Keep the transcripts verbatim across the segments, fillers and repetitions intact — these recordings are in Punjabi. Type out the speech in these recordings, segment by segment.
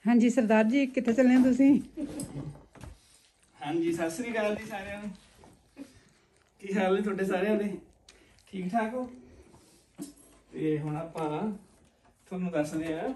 हाँ जी सरदार जी कितने चलने तुसी? हाँ जी सत श्री अकाल जी सारिਆਂ ਨੂੰ ਕੀ ਹਾਲ ਨੇ ਤੁਹਾਡੇ ਸਾਰਿਆਂ ਦੇ ਠੀਕ ਠਾਕ ਹੋ ਤੇ ਹੁਣ ਆਪਾਂ ਤੁਹਾਨੂੰ ਦੱਸਦੇ ਆ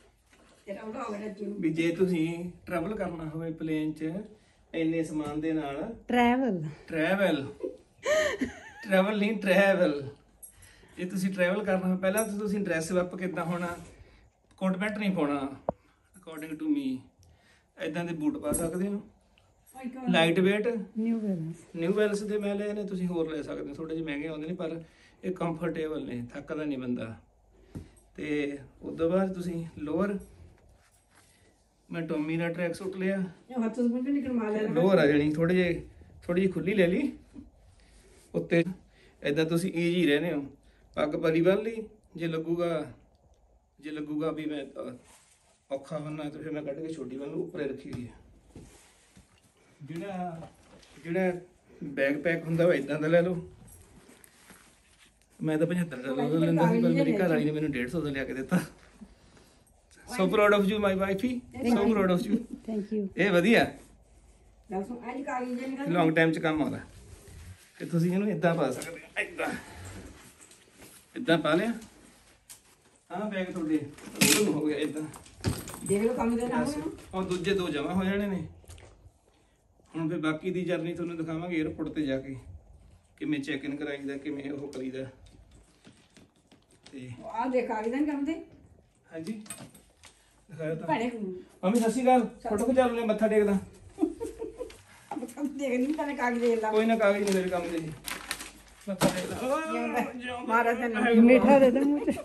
ਵੀ ਜੇ ਤੁਸੀਂ ਟਰੈਵਲ ਕਰਨਾ ਹੋਵੇ ਪਲੇਨ 'ਚ ਇੰਨੇ ਸਮਾਨ ਦੇ ਨਾਲ ਟਰੈਵਲ ਟਰੈਵਲ ਟਰੈਵਲ ਨਹੀਂ ਟਰੈਵਲ ਜੇ ਤੁਸੀਂ ਟਰੈਵਲ ਕਰਨਾ ਹੋਵੇ ਪਹਿਲਾਂ ਤਾਂ ਤੁਸੀਂ ਡਰੈਸ ਅਪ ਕਿੱਦਾਂ ਹੋਣਾ ਕੋਟ ਪੈਂਟ ਨਹੀਂ ਪਾਉਣਾ ਅਕੋਰਡਿੰਗ ਟੂ ਮੀ ਇਦਾਂ ਦੇ ਬੂਟ ਪਾ ਸਕਦੇ ਹੋ light weight New Balance New Balance ਦੇ ਮੈਂ ਲਏ ਨੇ ਤੁਸੀਂ ਹੋਰ ਲੈ ਸਕਦੇ ਹੋ ਥੋੜੇ ਜਿਹੇ ਮਹਿੰਗੇ ਆਉਂਦੇ ਨੇ ਪਰ ਇਹ ਕੰਫਰਟੇਬਲ ਨੇ ਥੱਕਦਾ ਨਹੀਂ ਬੰਦਾ ਤੇ ਉਸ ਤੋਂ ਬਾਅਦ ਤੁਸੀਂ ਲੋਅਰ ਮੈਂ ਟੋਮੀ ਦਾ ਟਰੈਕ ਸੂਟ ਲਿਆ ਲੋਅਰ ਆ ਜਾਣੀ ਥੋੜੇ ਜਿਹੇ ਥੋੜੀ ਜਿਹੀ ਖੁੱਲੀ ਲੈ ਲਈ ਉੱਤੇ ਏਦਾਂ ਤੁਸੀਂ ਈਜੀ ਰਹਿੰਦੇ ਹੋ ਪੱਗ ਪਰੀ ਬੰਨ ਲਈ ਜੇ ਲੱਗੂਗਾ ਜੇ ਲੱਗੂਗਾ ਵੀ ਮੈਂ ਔਖਾ ਬੰਨਾ ਤਾਂ ਫਿਰ ਮੈਂ ਕੱਢ ਕੇ ਛੋਟੀ ਬੰਨ ਉੱਪਰੇ ਰੱਖੀ ਹੋਈ ਹੈ ਜਿਹੜਾ ਜਿਹੜਾ ਬੈਗ ਪੈਕ ਹੁੰਦਾ ਉਹ ਇਦਾਂ ਦਾ ਲੈ ਲਓ ਮੈਂ ਤਾਂ ਪਝੱਤਰ ਡਾਲਰ ਦਾ ਲੈਂਦਾ ਸੀ ਪਰ ਮੇਰੀ ਘਰ ਵਾਲੀ ਨੇ ਮੈਨੂੰ ਡੇਢ ਸੌ ਦਾ ਲਿਆ ਕੇ ਦਿੱਤਾ so proud of you my wifey so proud of you thank you ਇਹ ਵਧੀਆ ਲੌਂਗ ਟਾਈਮ ਚ ਕੰਮ ਆਉਂਦਾ ਤੇ ਤੁਸੀਂ ਇਹਨੂੰ ਇਦਾਂ ਪਾ ਸਕਦੇ ਹੋ ਇਦਾਂ ਇਦਾਂ ਪਾ ਲਿਆ ਹਾਂ ਬੈਗ ਤੁਹਾਡੇ ਉਹ ਹੋ ਗਿਆ ਇਦਾਂ ਦੇਖ ਲਓ ਕੰਮ ਦੇ ਨਾਲ ਉਹ ਦੂਜੇ ਦੋ ਜਮਾ ਹੋ ਜਾਣੇ ਨੇ ਹੁਣ ਫਿਰ ਬਾਕੀ ਦੀ ਜਰਨੀ ਤੁਹਾਨੂੰ ਦਿਖਾਵਾਂਗੇ 에어ਪੋਰਟ ਤੇ ਜਾ ਕੇ ਕਿਵੇਂ ਚੈੱਕ ਇਨ ਕਰਾਈਦਾ ਕਿਵੇਂ ਉਹ ਕਰੀਦਾ ਤੇ ਆ ਦੇਖ ਆ ਗਏ ਕੰਮ ਤੇ ਹਾਂਜੀ ਦਿਖਾਇਆ ਤਾਂ ਮੰਮੀ ਸਤਿ ਸ਼੍ਰੀ ਅਕਾਲ ਫੋਟੋ ਖਿਚਾ ਲੈਣੇ ਮੱਥਾ ਟੇਕਦਾ ਦੇਖ ਨਹੀਂ ਤਾਂ ਕਾਗਜ਼ ਦੇ ਲਾ ਕੋਈ ਨਾ ਕਾਗਜ਼ ਨਹੀਂ ਮੇਰੇ ਕੰਮ ਦੇ ਜੀ ਮੱਥਾ ਟੇਕਦਾ ਮਹਾਰਾਜ ਨੇ ਮਿੱਠਾ ਦੇ ਦੇ ਮੂੰਹ ਚ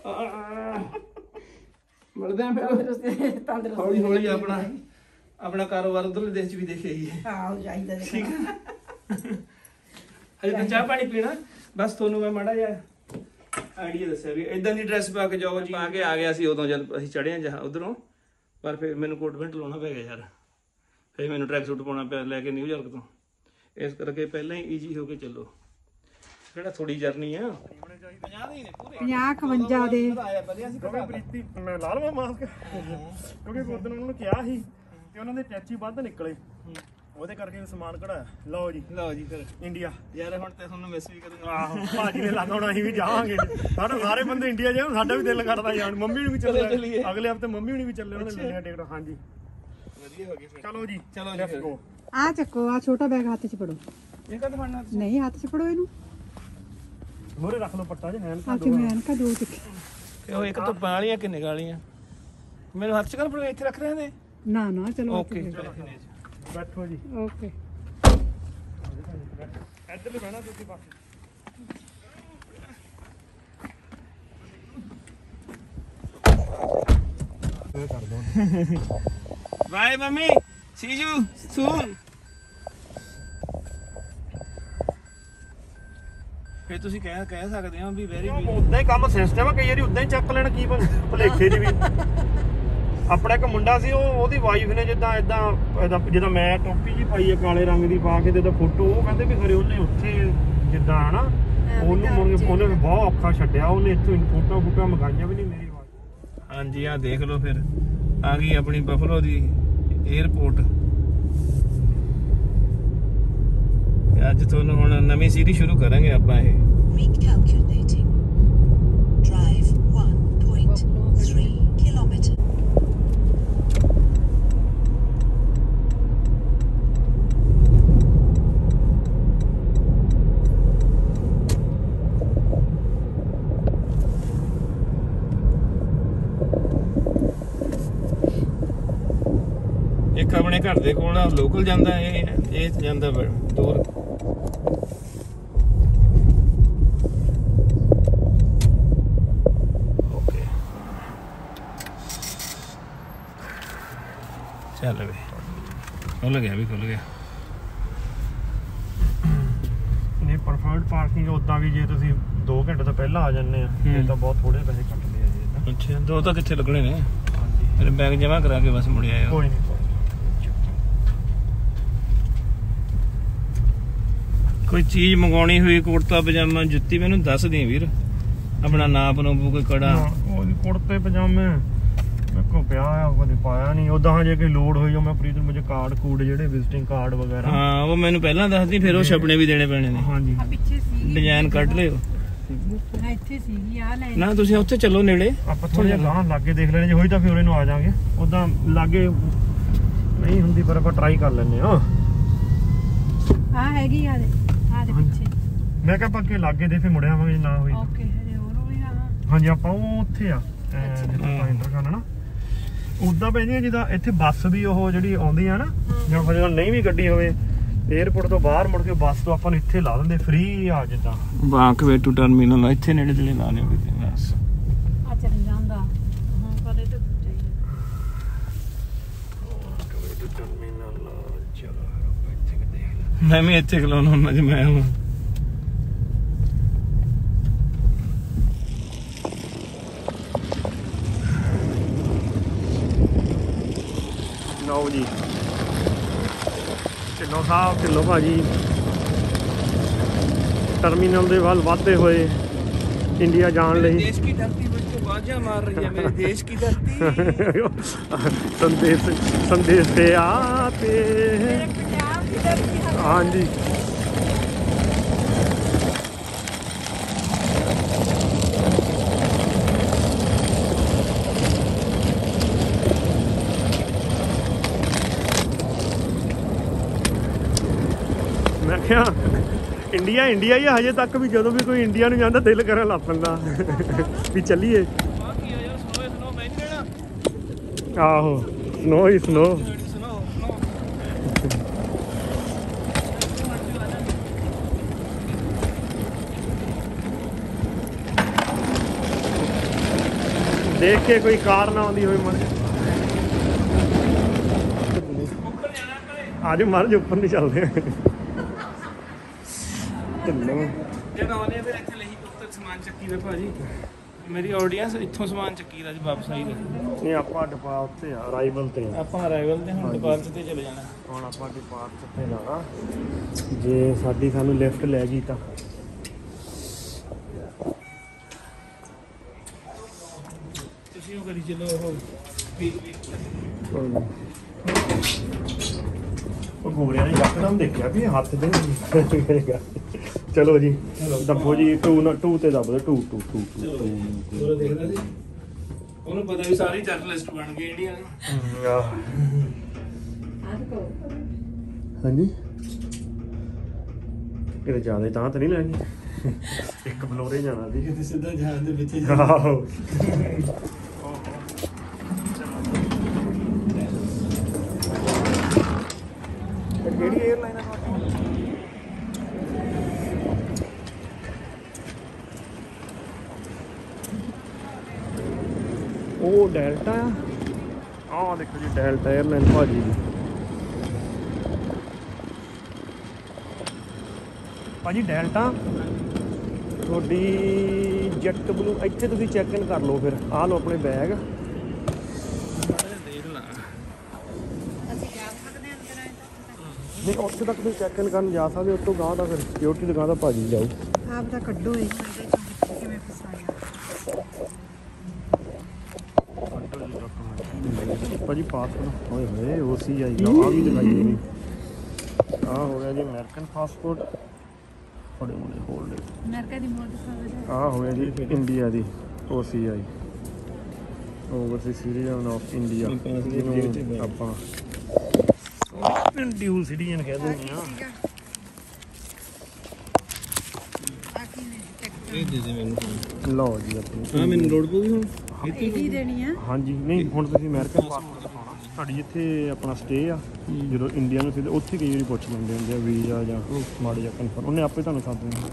ਮਿਲਦੇ ਆਂ ਫਿਰ ਤੰਦਰੁਸਤ ਹੌਲੀ ਹੌਲੀ ਆਪਣਾ ਆਪਣਾ ਕਾਰੋਬਾਰ ਉਧਰਲੇ ਦੇਸ਼ 'ਚ ਵੀ ਦੇਖਿਆ ਹੀ ਹੈ ਹਾਂ ਚਾਹੀਦਾ ਠੀਕ ਹੈ ਹਜੇ ਤਾਂ ਚਾਹ ਪਾਣੀ ਪੀਣਾ ਬਸ ਤੁਹਾਨੂੰ ਮੈਂ ਮਾੜਾ ਜਿਹਾ ਆਈਡੀਆ ਦੱਸਿਆ ਵੀ ਇਦਾਂ ਦੀ ਡਰੈਸ ਪਾ ਕੇ ਜਾਓ ਜੀ ਪਾ ਕੇ ਆ ਗਿਆ ਸੀ ਉਦੋਂ ਜਦ ਅਸੀਂ ਚੜ੍ਹੇ ਜਹਾਂ ਉਧਰੋਂ ਪਰ ਫਿਰ ਮੈਨੂੰ ਕੋਟ ਪੈਂਟ ਲਾਉਣਾ ਪੈ ਗਿਆ ਯਾਰ ਫਿਰ ਮੈਨੂੰ ਟਰੈਕ ਸੂਟ ਪਾਉਣਾ ਪਿਆ ਲੈ ਕੇ ਨਿਊਯਾਰਕ ਤੋਂ ਇਸ ਕਰਕੇ ਪਹਿਲਾਂ ਹੀ ਈਜੀ ਹੋ ਕੇ ਚੱਲੋ ਜਿਹੜਾ ਥੋੜੀ ਜਰਨੀ ਆ ਪੰਜਾਹ ਦੇ ਨੇ ਪੂਰੇ ਪੰਜਾਹ ਇਕਵੰਜਾ ਦੇ ਕਿਉਂਕਿ ਪ੍ਰੀਤੀ ਮੈਂ ਲਾ ਲਵਾਂ ਮਾਸਕ ਕਿਉਂਕਿ ਉਦੋਂ ਉਹਨਾਂ ਨੂੰ ਕਿਹਾ ਸੀ ਤੇ ਉਹਨਾਂ ਦੇ ਟੈਚੀ ਵੱਧ ਨਿਕਲੇ ਉਹਦੇ ਕਰਕੇ ਸਮਾਨ ਕਢਾਇਆ ਲਓ ਜੀ ਲਓ ਜੀ ਫਿਰ ਇੰਡੀਆ ਯਾਰ ਹੁਣ ਤੇ ਤੁਹਾਨੂੰ ਮਿਸ ਵੀ ਕਰੂੰਗਾ ਆਹੋ ਭਾਜੀ ਨੇ ਲੱਗਾ ਹੁਣ ਅਸੀਂ ਵੀ ਜਾਵਾਂਗੇ ਸਾਡੇ ਸਾਰੇ ਬੰਦੇ ਇੰਡੀਆ ਜਾਣ ਸਾਡਾ ਵੀ ਦਿਲ ਕਰਦਾ ਜਾਣ ਮੰਮੀ ਨੂੰ ਵੀ ਚੱਲੇ ਅਗਲੇ ਹਫਤੇ ਮੰਮੀ ਨੂੰ ਵੀ ਚੱਲੇ ਉਹਨੇ ਲੈ ਲਿਆ ਟਿਕਟ ਹਾਂਜੀ ਵਧੀਆ ਹੋ ਗਈ ਫਿਰ ਚਲੋ ਜੀ ਚਲੋ ਜੀ ਫਿਰ ਆ ਚੱਕੋ ਆ ਛੋਟਾ ਬੈਗ ਹੱਥ 'ਚ ਫੜੋ ਇਹ ਕਦ ਫੜਨਾ ਨਹੀਂ ਹੱਥ 'ਚ ਫੜੋ ਇਹਨੂੰ ਮੋਰੇ ਰੱਖ ਲਓ ਪੱਟਾ ਜਿਹਾ ਆ ਕਿ ਮੈਂ ਐਨਕਾ ਦੋ ਚੱਕੇ ਤੇ ਉਹ ਇੱਕ ਤੋਂ ਵਾਲੀਆਂ ਕਿੰਨੇ ਗਾਲੀਆਂ ਮੈਨੂੰ ਹੱਥ 'ਚ ਕਰ ਫੜੋ ਇੱਥੇ ਰੱਖ ਰਹੇ ਨੇ ਨਾ ਨਾ ਚਲੋ ਓਕੇ ਬੈਠੋ ਜੀ ਓਕੇ ਇੱਧਰ ਲੈ ਬਹਿਣਾ ਤੁਸੀਂ ਪਾਸੇ ਇਹ ਕਰ ਦੋ bye mummy see you soon ਫੇ ਤੁਸੀਂ ਕਹਿ ਕਹਿ ਸਕਦੇ ਹੋ ਵੀ ਵੈਰੀ ਉਦਾਂ ਹੀ ਕੰਮ ਸਿਸਟਮ ਆ ਕਈ ਵਾਰੀ ਉਦਾਂ ਹੀ ਚੱਕ ਲੈਣ ਕੀ ਭੁਲੇਖੇ ਜੀ ਵੀ ਆਪਣਾ ਇੱਕ ਮੁੰਡਾ ਸੀ ਉਹ ਉਹਦੀ ਵਾਈਫ ਨੇ ਜਿੱਦਾਂ ਇਦਾਂ ਜਿੱਦਾਂ ਮੈਂ ਟੋਪੀ ਜੀ ਪਾਈ ਆ ਕਾਲੇ ਰੰਗ ਦੀ ਪਾ ਕੇ ਤੇ ਉਹਦਾ ਫੋਟੋ ਉਹ ਕਹਿੰਦੇ ਵੀ ਖਰੇ ਉਹਨੇ ਉੱਥੇ ਜਿੱਦਾਂ ਹਨਾ ਉਹਨੂੰ ਉਹਨੇ ਬਹੁਤ ਔਖਾ ਛੱਡਿਆ ਉਹਨੇ ਇੱਥੋਂ ਫੋਟੋ ਫੋਟੋ ਮੰਗਾਈਆਂ ਵੀ ਨਹੀਂ ਮੇਰੀ ਵਾਈਫ ਹਾਂਜੀ ਆ ਦੇਖ ਲਓ ਫਿਰ ਆ ਗਈ ਆਪਣੀ ਬਫਲੋ ਦੀ 에어ਪੋਰਟ ਅੱਜ ਤੁਹਾਨੂੰ ਹੁਣ ਨਵੀਂ ਸੀਰੀਜ਼ ਸ਼ੁਰੂ ਕਰਾਂਗੇ ਆਪਾਂ ਇਹ Recalculating. Drive one point three kilometer. ਇੱਕ ਆਪਣੇ ਘਰ ਦੇ ਕੋਲ ਲੋਕਲ ਜਾਂਦਾ ਇਹ ਇਹ ਜਾਂਦਾ ਦੂਰ ਚੱਲ ਵੇ ਖੁੱਲ ਗਿਆ ਵੀ ਖੁੱਲ ਗਿਆ ਨਹੀਂ ਪਰਫੈਕਟ ਪਾਰਕਿੰਗ ਉਦਾਂ ਵੀ ਜੇ ਤੁਸੀਂ ਦੋ ਘੰਟੇ ਤੋਂ ਪਹਿਲਾਂ ਆ ਜਾਂਦੇ ਆ ਇਹ ਤਾਂ ਬਹੁਤ ਥੋੜੇ ਪੈਸੇ ਕੱਟਦੇ ਆ ਜੀ ਅੱਛਾ ਦੋ ਤਾਂ ਕਿੱਥੇ ਲੱਗਣੇ ਨੇ ਹਾਂਜੀ ਮੇਰੇ ਬੈਗ ਜਮਾ ਕਰਾ ਕੇ ਬਸ ਮੁੜ ਆਇਆ ਕੋਈ ਨਹੀਂ ਕੋਈ ਚੀਜ਼ ਮੰਗਾਉਣੀ ਹੋਈ ਕੁੜਤਾ ਪਜਾਮਾ ਜੁੱਤੀ ਮੈਨੂੰ ਦੱਸ ਦੇ ਵੀਰ अपना नाप नूप कोई कड़ा कुर्ते पजामे ਮੇਰੇ ਕੋਲ ਪਿਆ ਆ ਕਦੇ ਪਾਇਆ ਨਹੀਂ ਉਦਾਂ ਜੇ ਕੋਈ ਲੋਡ ਹੋਈ ਮੈਂ ਪ੍ਰੀਤ ਨੂੰ ਮੁਝੇ ਕਾਰਡ ਕੂਡ ਜਿਹੜੇ ਵਿਜ਼ਿਟਿੰਗ ਕਾਰਡ ਵਗੈਰਾ ਹਾਂ ਉਹ ਮੈਨੂੰ ਪਹਿਲਾਂ ਦੱਸਦੀ ਫਿਰ ਉਹ ਛਪਣੇ ਵੀ ਦੇਣੇ ਪੈਣੇ ਨੇ ਹਾਂਜੀ ਪਿੱਛੇ ਸੀ ਡਿਜ਼ਾਈਨ ਕੱਢ ਲਿਓ ਹਾਂ ਇੱਥੇ ਸੀਗੀ ਆ ਲੈ ਨਾ ਤੁਸੀਂ ਉੱਥੇ ਚੱਲੋ ਨੇੜੇ ਆਪਾਂ ਥੋੜਾ ਜਿਹਾ ਗਾਂ ਲਾਗੇ ਦੇਖ ਲੈਣੇ ਜੇ ਹੋਈ ਤਾਂ ਫਿਰ ਉਹਨੂੰ ਆ ਜਾਾਂਗੇ ਉਦਾਂ ਲਾਗੇ ਨਹੀਂ ਹੁੰਦੀ ਪਰ ਆਪਾਂ ਟਰਾਈ ਕਰ ਲੈਂਦੇ ਆ ਆ ਹੈਗੀ ਆ ਦੇ ਆ ਦੇ ਪਿੱਛੇ ਮੈਂ ਕਿਹਾ ਪੱਕੇ ਲਾਗੇ ਦੇ ਫਿਰ ਮੁੜ ਆਵਾਂਗੇ ਜੇ ਨਾ ਹੋਈ ਤਾਂ। ਓਕੇ ਹਜੇ ਹੋਰ ਹੋਈ ਆ ਹਾਂਜੀ ਆਪਾਂ ਉਹ ਉੱਥੇ ਆ ਅਹ ਜਿੱਥੇ ਆਪਾਂ ਇੰਟਰ ਕਰਨਾ ਨਾ ਉਦਾਂ ਪੈਂਦੀਆਂ ਜਿੱਦਾਂ ਇੱਥੇ ਬੱਸ ਵੀ ਉਹ ਜਿਹੜੀ ਆਉਂਦੀ ਆ ਨਾ ਜਾਂ ਫਿਰ ਜਦੋਂ ਨਹੀਂ ਵੀ ਗੱਡੀ ਹੋਵੇ 에어ਪੋਰਟ ਤੋਂ ਬਾਹਰ ਮੁੜ ਕੇ ਬੱਸ ਤੋਂ ਆਪਾਂ ਨੂੰ ਇੱਥੇ ਲਾ ਦਿੰਦੇ ਫ੍ਰੀ ਆ ਜਿੱਦਾਂ ਬਾਂਕਵੇ ਟੂ ਟਰਮੀਨਲ ਇੱਥੇ ਨੇੜੇ ਤੇੜੇ ਲਾਣੇ ਕਿਤੇ ਬਸ ਆ ਚੱਲ ਜਾਂਦਾ ਹਾਂ ਕਦੇ ਤੇ ਮੈਂ ਵੀ ਇੱਥੇ ਖਲੋਣਾ ਹੁੰਦਾ ਜੇ ਮੈਂ ਹਾਂ ਲਓ ਜੀ ਢਿੱਲੋਂ ਸਾਹਿਬ ਢਿੱਲੋਂ ਭਾਜੀ ਟਰਮੀਨਲ ਦੇ ਵੱਲ ਵਧਦੇ ਹੋਏ ਇੰਡੀਆ ਜਾਣ ਲਈ देश की धरती मुझको बाजा मार रही है मेरे देश की धरती संदेश संदेश पे आते हैं हाँ जी मैं क्या ਇੰਡੀਆ ਇੰਡੀਆ ਹੀ ਹਜੇ ਤੱਕ ਵੀ ਜਦੋਂ ਵੀ ਕੋਈ ਇੰਡੀਆ ਨੂੰ ਜਾਂਦਾ ਦਿਲ ਕਰਨ ਲੱਗ ਪੈਂਦਾ ਵੀ ਚੱਲੀਏ ਆਹੋ ਸਨੋ ਹੀ ਸਨੋ ਦੇਖ ਕੇ ਕੋਈ ਕਾਰ ਨਾ ਆਉਂਦੀ ਹੋਵੇ ਮਰ ਆਜੋ ਮਰ ਜੋ ਉੱਪਰ ਨਹੀਂ ਚੱਲਦੇ ਢਿੱਲੋਂ ਜਦੋਂ ਆਉਂਦੇ ਫਿਰ ਇੱਥੇ ਲਈ ਉੱਤਰ ਸਮਾਨ ਚੱਕੀ ਵੇ ਭਾਜੀ ਮੇਰੀ ਆਡੀਅנס ਇੱਥੋਂ ਸਮਾਨ ਚੱਕੀ ਦਾ ਜੀ ਵਾਪਸ ਆਈ ਦੇ ਨਹੀਂ ਆਪਾਂ ਡਿਪਾ ਉੱਤੇ ਆ ਅਰਾਈਵਲ ਤੇ ਆ ਆਪਾਂ ਅਰਾਈਵਲ ਤੇ ਹੁਣ ਡਿਪਾਰਚਰ ਤੇ ਚਲੇ ਜਾਣਾ ਹੁਣ ਆਪਾਂ ਡਿਪਾਰਚਰ ਤੇ ਜਾਣਾ ਜੇ ਸਾਡੀ ਸਾਨੂੰ ਲਿਫਟ ਲੈ ਗਈ ਤਾਂ ਤੁਸੀਂ ਉਹ ਕਰੀ ਚਲੋ ਉਹ ਸਪੀਡ ਉਹ ਗੋਰਿਆਂ ਨੇ ਯਕਦਮ ਦੇਖਿਆ ਵੀ ਹੱਥ ਦੇ ਕਰੇਗਾ ਚਲੋ ਜੀ ਦੱਬੋ ਜੀ ਟੂ ਨਾ ਟੂ ਤੇ ਦੱਬ ਦੋ ਟੂ ਟੂ ਟੂ ਉਹ ਦੇਖਦਾ ਸੀ ਉਹਨੂੰ ਪਤਾ ਵੀ ਸਾਰੀ ਜਰਨਲਿਸਟ ਬਣ ਗਏ ਇੰਡੀਆ ਦੇ ਹਾਂਜੀ ਕਿਤੇ ਜ਼ਿਆਦਾ ਤਾਂ ਤਾਂ ਨਹੀਂ ਲੈਣੀ ਇੱਕ ਬਲੋਰੇ ਜਾਣਾ ਸੀ ਕਿਤੇ ਸਿੱਧਾ ਜਹਾਜ਼ ਦੇ ਵਿੱਚ ਆਹੋ ਕਿਹੜੀ 에ਅਰਲਾਈਨ ਆ ਉਹ ਡੈਲਟਾ ਆ ਆਹ ਦੇਖੋ ਜੀ ਡੈਲਟਾ 에ਅਰਲਾਈਨ ਭਾਜੀ ਭਾਜੀ ਡੈਲਟਾ ਤੁਹਾਡੀ ਜੈਟ ਬਲੂ ਇੱਥੇ ਤੁਸੀਂ ਚੈੱਕ ਇਨ ਕਰ ਲਓ ਫਿਰ ਆਹ ਲਓ ਆਪਣੇ ਬੈਗ ਦੇਖ ਲਾ ਨਹੀਂ ਉੱਥੇ ਤੱਕ ਤੁਸੀਂ ਚੈੱਕ ਇਨ ਕਰਨ ਜਾ ਸਕਦੇ ਉੱਤੋਂ ਗਾਂ ਦਾ ਫਿਰ ਸਿਕਿਉਰਿਟੀ ਦੁਕਾਨ ਦਾ ਭਾਜੀ ਜਾਓ ਆਪ ਦਾ ਕੱਢੋ ਇਹ ਕਿਵੇਂ ਫਸਾਇਆ ਭਾਜੀ ਪਾਸਪੋਰਟ ਹੋਏ ਹੋਏ ਉਹ ਸੀ ਆਈ ਆ ਵੀ ਦਿਖਾਈ ਨਹੀਂ ਆ ਹੋ ਗਿਆ ਜੀ ਅਮਰੀਕਨ ਪਾਸਪੋਰਟ ਥੋੜੇ ਮੋੜੇ ਹੋਲਡ ਅਮਰੀਕਾ ਦੀ ਮੋੜ ਦਿਖਾਵੇ ਆ ਹੋ ਗਿਆ ਜੀ ਇੰਡੀਆ ਦੀ O C I overseas citizen of India ਜਿਹਨੂੰ ਆਪਾਂ ਡਿਊਲ ਸਿਟੀਜ਼ਨ ਕਹਿ ਦਿੰਦੇ ਆ ਇਹ ਦੇ ਦੇ ਮੈਨੂੰ ਲਓ ਜੀ ਆਪਣੀ ਹਾਂ ਮੈਨੂੰ ਲੋਡ ਪਊਗੀ ਹੁਣ ਇਹਦੀ ਦੇਣੀ ਆ ਹਾਂਜੀ ਨਹੀਂ ਹੁਣ ਤੁਸੀਂ ਅਮਰੀਕਨ ਪਾਸਪੋਰਟ ਦਿਖਾਉਣਾ ਤੁਹਾਡੀ ਜਿੱਥੇ ਆਪਣਾ ਸਟੇ ਆ ਜਦੋਂ ਇੰਡੀਆ ਨੂੰ ਸਿੱਧੇ ਉੱਥੇ ਕਈ ਵਾਰੀ ਪੁੱਛ ਲੈਂਦੇ ਹੁੰਦੇ ਆ ਵੀਜ਼ਾ ਜਾਂ ਮਾੜਾ ਜਾਂ ਕਨਫਰਮ ਉਹਨੇ ਆਪੇ ਤੁਹਾਨੂੰ ਸੱਦ ਦੇਣਾ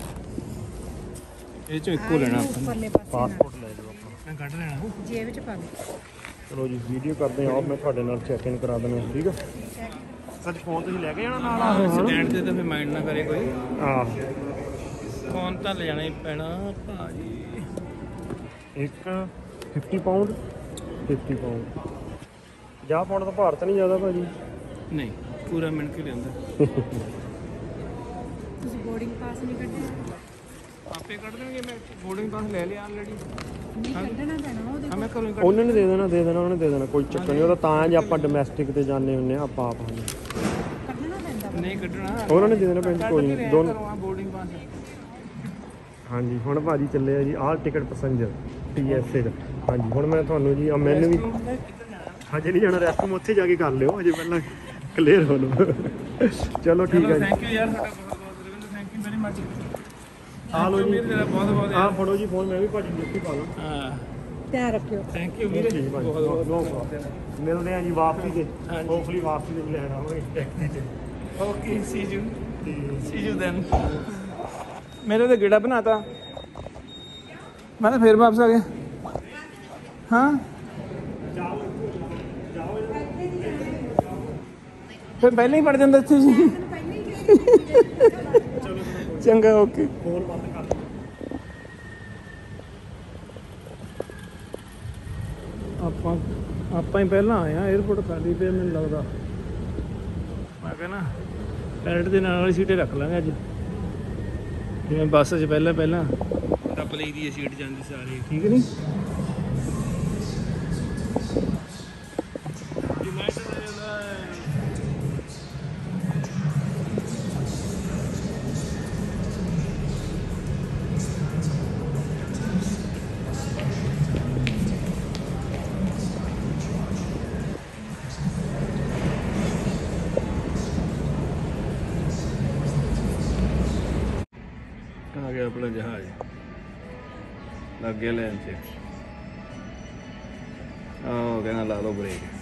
ਇਹ ਚੋਂ ਇੱਕੋ ਲੈਣਾ ਆਪਾਂ ਉੱਪਰਲੇ ਪਾਸੇ ਪਾਸਪੋਰਟ ਲੈ ਜਾਓ ਆਪਣਾ ਮੈਂ ਕੱਢ ਲੈਣਾ ਜੇਬ ਵਿੱਚ ਪਾ ਲਓ ਚਲੋ ਜੀ ਵੀਡੀਓ ਕਰਦੇ ਆ ਮੈਂ ਤੁਹਾਡੇ ਨਾਲ ਚੈੱਕ ਇਨ ਕਰਾ ਦਿੰਦਾ ਠੀਕ ਆ ਸੱਚ ਫੋਨ ਤੁਸੀਂ ਲੈ ਕੇ ਜਾਣਾ ਨਾਲ ਸਟੈਂਡ ਤੇ ਤਾਂ ਫਿਰ ਮਾਈਂਡ ਨਾ ਕਰੇ ਕੋਈ ਆਹ ਫੋਨ ਤਾਂ ਲੈ ਜਾਣਾ ਹੀ ਪੈਣਾ ਭਾਜੀ ਇੱਕ ਫਿਫਟੀ ਪਾਉਂਡ ਫਿਫਟੀ ਪਾਉਂਡ ਪੰਜਾਹ ਪਾਉਂਡ ਦਾ ਭਾਰ ਤਾਂ ਨਹੀਂ ਜ਼ਿਆਦਾ ਭਾਜੀ ਨਹੀਂ ਪੂਰਾ ਮਿੰਟ ਕੇ ਲਿਆਂਦਾ ਤੁਸੀਂ ਬੋਰਡਿੰਗ ਪਾਸ ਨਹੀਂ ਕੱਢਿਆ ਆਪੇ ਕੱਢ ਦੇਣਗੇ ਮੈਂ ਬੋਰਡਿੰਗ ਪਾਸ ਲੈ ਲਿਆ ਆਲਰੇਡੀ ਨਹੀਂ ਕੱਢਣਾ ਪੈਣਾ ਉਹਦੇ ਹਾਂ ਮੈਂ ਘਰੋਂ ਹੀ ਕੱਢ ਉਹਨਾਂ ਨੇ ਦੇ ਦੇਣਾ ਦੇ ਦੇਣਾ ਉਹਨੇ ਦੇ ਦੇਣਾ ਕੋਈ ਚੱਕਰ ਨਹੀਂ ਉਹਦਾ ਤਾਂ ਜੇ ਆਪਾਂ ਡੋਮੈਸਟਿਕ ਤੇ ਜਾਂਦੇ ਹੁੰਨੇ ਆ ਆਪਾਂ ਆਪ ਹਾਂ ਕੱਢਣਾ ਪੈਂਦਾ ਨਹੀਂ ਕੱਢਣਾ ਉਹਨਾਂ ਨੇ ਦੇ ਦੇਣਾ ਪੈਂਦੀ ਕੋਈ ਨਹੀਂ ਦੋਨੋਂ ਘਰੋਂ ਆ ਬੋਰਡਿੰਗ ਪਾਸ ਹਾਂਜੀ ਹੁਣ ਭਾਜੀ ਚੱਲੇ ਆ ਜੀ all ticket passenger T S A ਦਾ ਹਾਂਜੀ ਹੁਣ ਮੈਂ ਤੁਹਾਨੂੰ ਜੀ ਆ ਮੈਨੂੰ ਵੀ ਹਜੇ ਨਹੀਂ ਜਾਣਾ ਰੈਸਟਰੂਮ ਉੱਥੇ ਜਾ ਕੇ ਕਰ ਲਿਓ ਅਜੇ ਪਹਿਲਾਂ ਕਲੀਅਰ ਹੋ ਲਓ ਚਲੋ ਠੀਕ ਹੈ ਜੀ ਥੈਂਕ ਯੂ ਯਾਰ ਤੁਹਾਡਾ ਬਹੁਤ ਬਹੁਤ Ravinder thank you very much ਆ ਲਓ ਜੀ ਵੀਰ ਤੇਰਾ ਬਹੁਤ ਬਹੁਤ ਆ ਫੜੋ ਜੀ ਫੋਨ ਮੈਂ ਵੀ ਭਾਜੀ ਨੂੰ ਜੱਫੀ ਪਾ ਲਾਂ ਹਾਂ ਧਿਆਨ ਰੱਖਿਓ ਥੈਂਕ ਯੂ ਵੀਰੇ ਠੀਕ ਭਾਜੀ ਬਹੁਤ ਬਹੁਤ ਬਹੁਤ ਮਿਲਦੇ ਆ ਜੀ ਵਾਪਸੀ ਤੇ ਹੋਪਫੁਲੀ ਵਾਪਸੀ ਤੇ ਲੈਣ ਆਵਾਂਗੇ okay see you see you then ਮੇਰੇ ਤੇ ਗੇੜਾ ਬਣਾਤਾ ਮੈਂ ਤਾਂ ਫੇਰ ਵਾਪਸ ਆ ਗਿਆ ਹਾਂ ਫਿਰ ਪਹਿਲਾਂ ਹੀ ਪੜ ਜਾਂਦਾ ਇੱਥੇ ਜੀ ਚੰਗਾ ਓਕੇ ਫੋਨ ਬੰਦ ਕਰ ਆਪਾਂ ਆਪਾਂ ਹੀ ਪਹਿਲਾਂ ਆਏ ਆ 에어ਪੋਰਟ ਖਾਲੀ ਪਿਆ ਮੈਨੂੰ ਲੱਗਦਾ ਮੈਂ ਕਹਿੰਦਾ ਪੈਰਟ ਦੇ ਨਾਲ ਵਾਲੀ ਸੀਟੇ ਰੱਖ ਲਾਂਗੇ ਅੱਜ ਜਿਵੇਂ ਬੱਸ 'ਚ ਪਹਿਲਾਂ ਪਹਿਲਾਂ ਟੱਪ ਲਈ ਦੀ ਸੀਟ ਜਾਂਦੀ ਸਾਰੀ ਠੀਕ ਨਹੀਂ आ गया अपना जहाज लग गया लाइन से आओ कहना ला लो ब्रेक